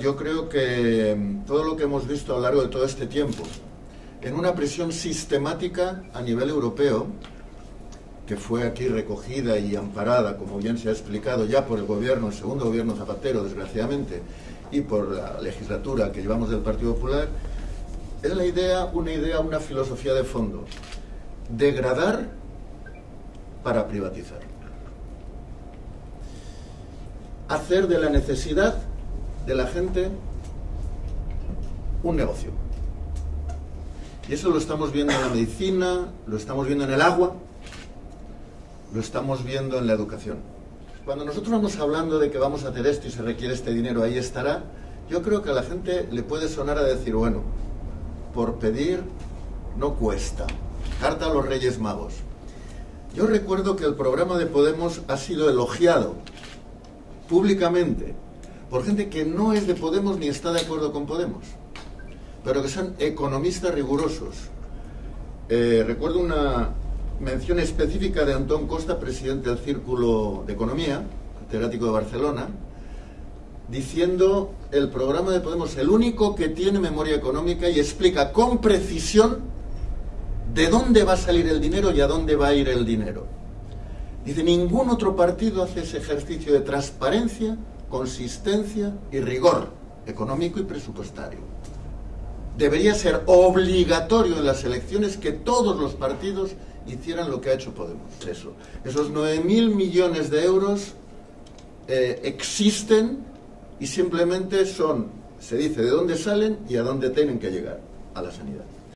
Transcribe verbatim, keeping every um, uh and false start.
yo creo que todo lo que hemos visto a lo largo de todo este tiempo, en una presión sistemática a nivel europeo, que fue aquí recogida y amparada, como bien se ha explicado, ya por el gobierno, el segundo gobierno Zapatero, desgraciadamente, y por la legislatura que llevamos del Partido Popular, es la idea, una idea, una filosofía de fondo: degradar para privatizar. Hacer de la necesidad de la gente un negocio. Y eso lo estamos viendo en la medicina, lo estamos viendo en el agua, lo estamos viendo en la educación. Cuando nosotros vamos hablando de que vamos a hacer esto y se requiere este dinero, ahí estará, yo creo que a la gente le puede sonar a decir, bueno, por pedir no cuesta. Carta a los Reyes Magos. Yo recuerdo que el programa de Podemos ha sido elogiado públicamente por gente que no es de Podemos ni está de acuerdo con Podemos, pero que son economistas rigurosos. Eh, recuerdo una mención específica de Antón Costa, presidente del Círculo de Economía, catedrático de Barcelona, diciendo: el programa de Podemos, el único que tiene memoria económica y explica con precisión de dónde va a salir el dinero y a dónde va a ir el dinero. Dice, ningún otro partido hace ese ejercicio de transparencia, consistencia y rigor económico y presupuestario. Debería ser obligatorio en las elecciones que todos los partidos hicieran lo que ha hecho Podemos. Eso. Esos nueve mil millones de euros eh, existen y simplemente son, se dice de dónde salen y a dónde tienen que llegar, a la sanidad.